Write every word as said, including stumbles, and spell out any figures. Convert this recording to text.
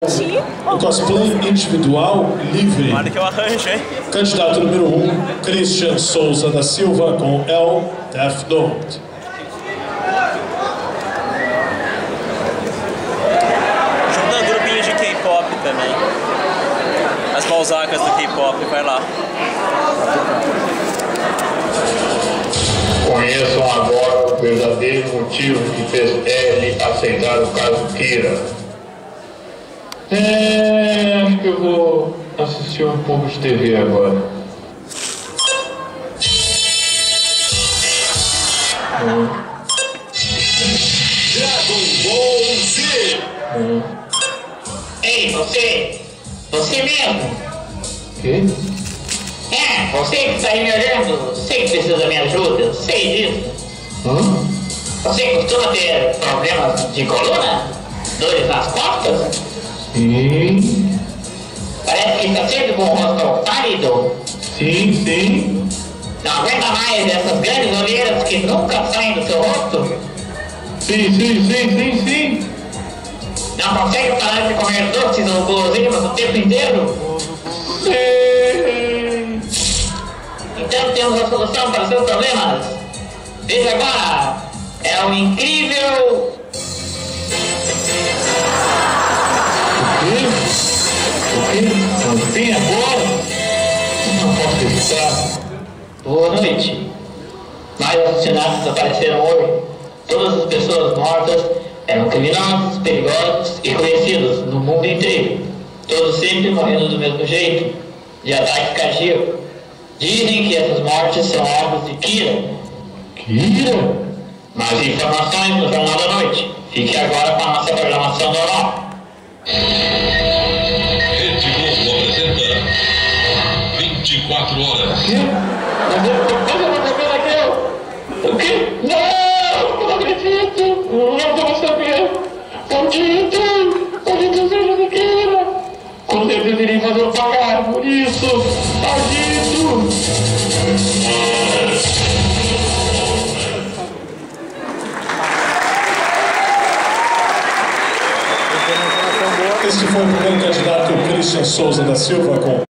O cosplay individual livre. Tomara que eu arranjo, hein? Candidato número um, Christian Souza da Silva com El Death Note. Junta um grupinho de K-pop também. As balzacas do K-pop, vai lá. Conheçam agora o verdadeiro motivo que fez Ellie aceitar o caso Kira. É, acho que eu vou assistir um pouco de T V agora. Hum. Dragon Ball Z! Hum. Ei, você! Você mesmo! Que? É, você que está aí me olhando, sei que precisa da minha ajuda, sei disso. Hum? Você costuma ter problemas de coluna? Dores nas costas? Sim. Parece que está sempre com o rosto pálido. Sim, sim. Não aguenta mais essas grandes olheiras que nunca saem do seu rosto? Sim, sim, sim, sim, sim. Não consegue parar de comer doces ou guloseimas o tempo inteiro? Sim. Então temos a solução para os seus problemas. Veja agora, é o incrível... O quê? O quê? Não tem agora? Não posso evitar. Boa noite. Mais assassinatos apareceram hoje. Todas as pessoas mortas eram criminosos, perigosos e conhecidos no mundo inteiro. Todos sempre morrendo do mesmo jeito, de ataque cardíaco. Dizem que essas mortes são alvos de Kira. Kira? Mais informações no Jornal da Noite. Fique agora com a nossa programação normal. Rede Globo apresenta vinte e quatro horas. O quê? Mas eu não tô sabendo aqui. O quê? Não! Não acredito! Não tô sabendo! Maldito! Maldito seja de Kira! Você deveria fazer eu pagar por isso! Maldito! Este foi o primeiro candidato Christian Souza da Silva com